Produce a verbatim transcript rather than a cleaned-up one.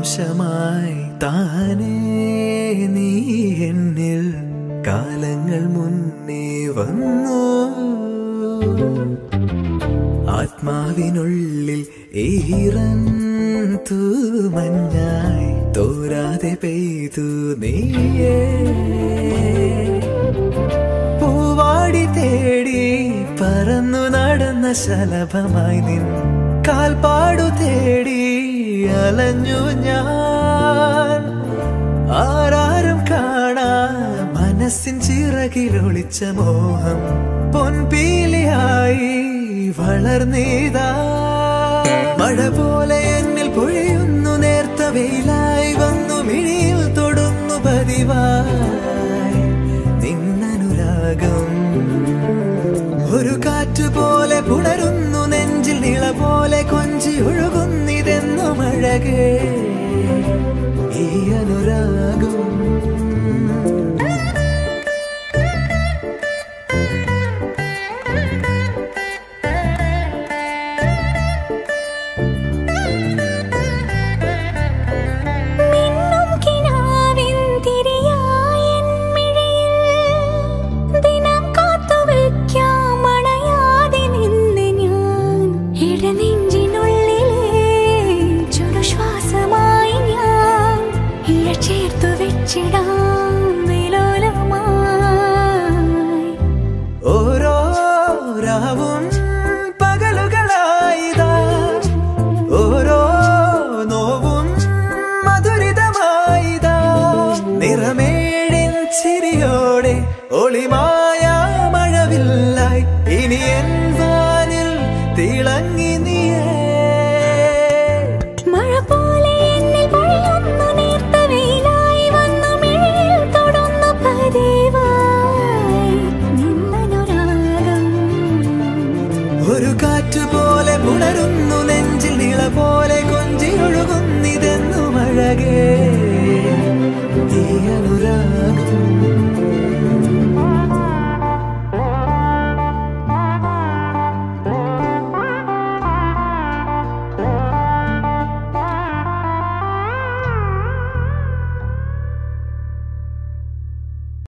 അംശമായി താനേ നീ എന്നിൽ കാലങ്ങൾ മുന്നേ വന്നു. ആത്മാവിനുള്ളിൽ ഈറൻ തൂമഞ്ഞായി തോരാതെ പെയ്തു നീയേ. പൂവാടി തേടി പറന്നു നടന്ന ശലഭമായി നിൻ കാൽപ്പാടു തേടി അലഞ്ഞു ഞാൻ. ആരാരും കാണാ മനസ്സിൻ ചിറകിലൊളിച്ച മോഹം പൊൻപീലിയായി വളർന്നീതാ. മഴ പോലെ എന്നിൽ പൊഴിയുന്നു നേർത്ത വെയിലായി വന്നു മിഴിയിൽ തൊടുന്നു പതിവായി നിന്നനുരാഗം. ഒരു കാറ്റു പോലെ പുണരുന്നു നെഞ്ചിൽ നിള പോലെ കൊഞ്ചി ഒഴുകുന്നിതെന്നു മഴകേ ഈ അനുരാഗം. ഓരോ രാവും പകലുകളായിതാ, ഓരോ നോവും മധുരിതമായിതാ. നിറമേഴിൻ ചിരിയോടെ ഒളിമായ മഴവില്ലായി ഇനി എൻ